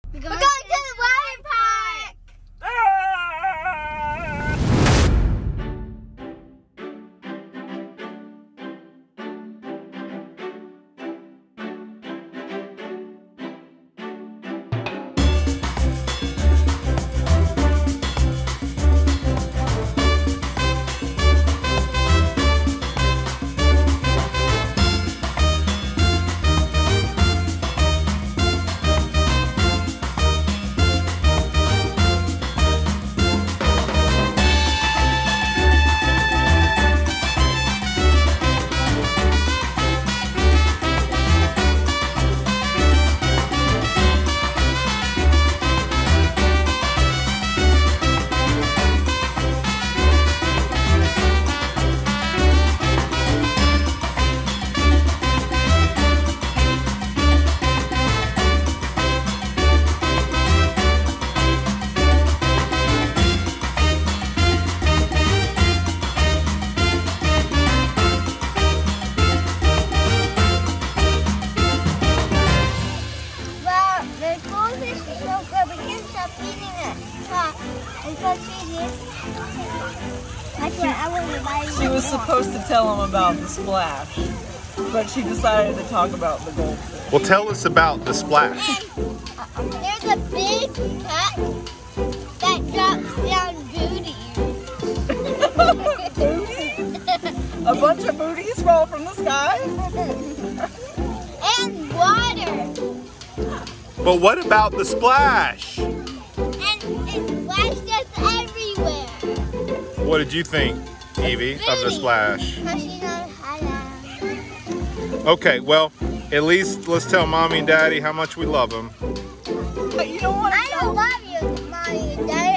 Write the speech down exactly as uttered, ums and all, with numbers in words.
We're going, We're going to, to the water park. She was supposed to tell him about the splash, but she decided to talk about the goldfish. Well, tell us about the splash. And there's a big cat that drops down booties. Booties? A bunch of booties fall from the sky? And water. But what about the splash? And it splashed us everywhere. What did you think, Evie, of the splash? Okay, well, at least let's tell Mommy and Daddy how much we love them. But you don't want to I don't love you, Mommy and Daddy.